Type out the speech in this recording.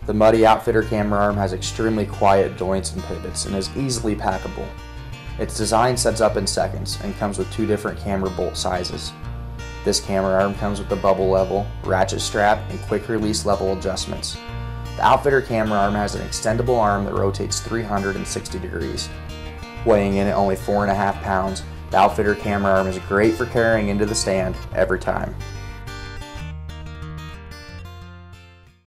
The Muddy Outfitter camera arm has extremely quiet joints and pivots and is easily packable. Its design sets up in seconds and comes with 2 different camera bolt sizes. This camera arm comes with a bubble level, ratchet strap, and quick release level adjustments. The Outfitter camera arm has an extendable arm that rotates 360 degrees. Weighing in at only 4.5 pounds, the Outfitter camera arm is great for carrying into the stand every time.